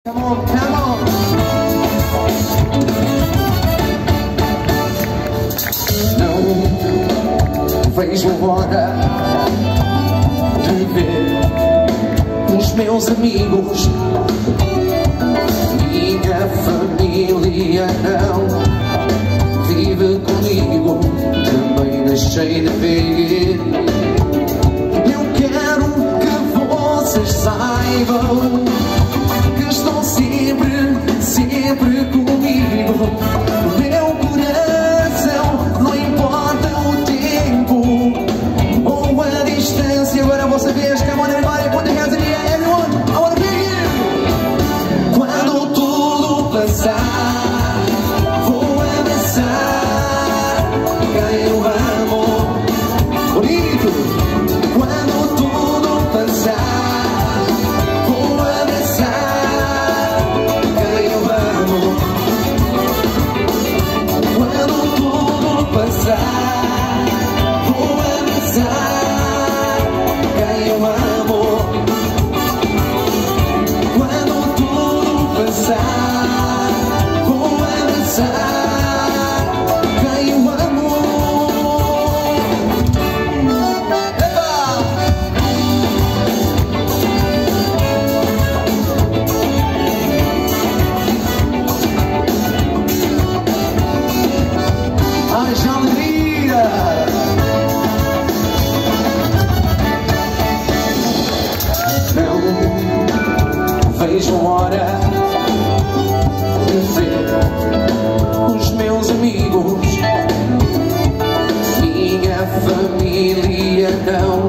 Come on, come on. Não vejo hora de ver os meus amigos, minha família não vive comigo, também deixei de ver. Eu quero que vocês saibam que estão sempre comigo. Meu coração, não importa o tempo ou a distância. Agora você vez, come on everybody, put your hands in the air, everyone, I wanna be you. Quando tudo passar, vou abraçar quem eu amo. Bonito. Quando tudo passar, vou abraçar quem eu amo. Quando tudo passar, vou abraçar quem eu amo. Quando tudo passar, vou abraçar quem eu amo. Haja alegria! Não vejo hora de ver os meus amigos, minha família não